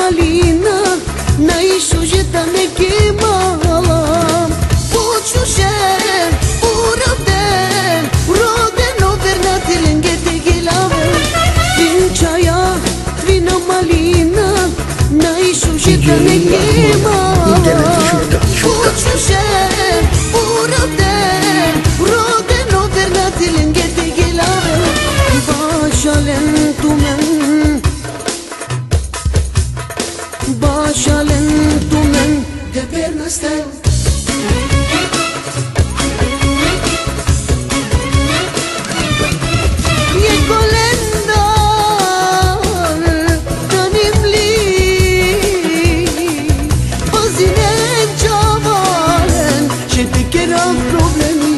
malina, najšuže da neke malam. Počušen, uravden, uroden overnati lengete gelave. Vinčaja, vina malina, najšuže da neke malam. Počušen, uravden, uroden overnati lengete gelave. Başalen tumen, başalen tumen, teper nastel. Je kolendar tanimli, bazine cavalen, še tekera problemi.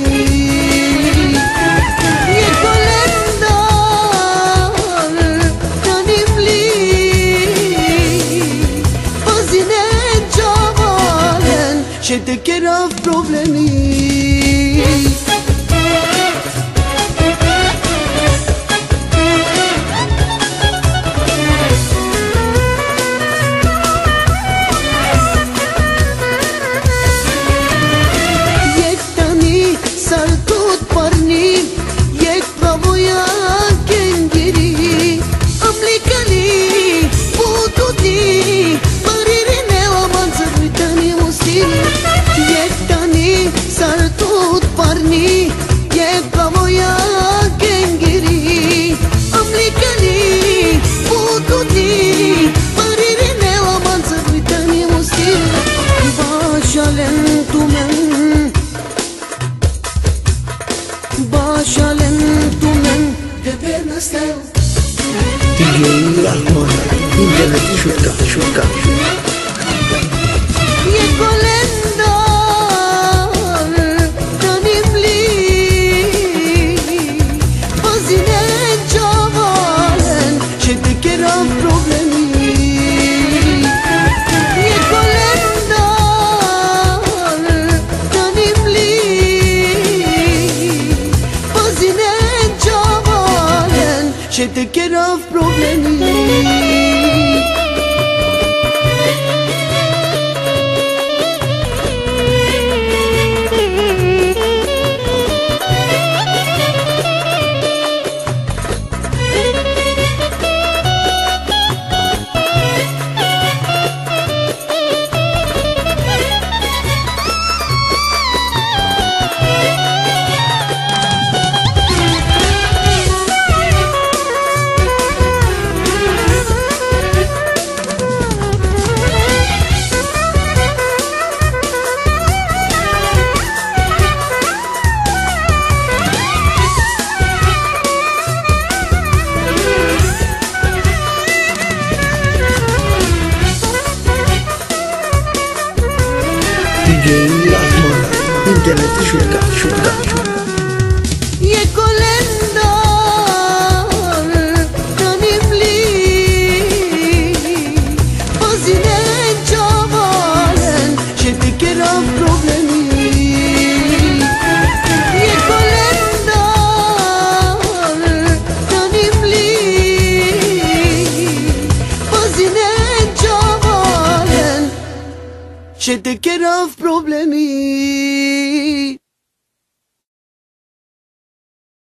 Še tekera problemi. Jek tani sartut parni, jek pravoja kengiri, amlikali pututi, paririne lamanță uitani musti. Sartut parni, je pravoja kengiri, amlikali pututi, paririne lamanță uitani musti. Başalen tumen, başalen tumen, teper nastel. DJ Rahman, internet şurka, şurka. Je kolendar tanimli, bazine cavalen, še tekera problemi. Je kolendar tanimli, bazine cavalen, še tekera problemi. DJ Rahman, internet şurka, şurka. Je kolendar tanimli, bazine cavalen, še tekera problemi. Je kolendar tanimli, bazine cavalen, še tekera problemi.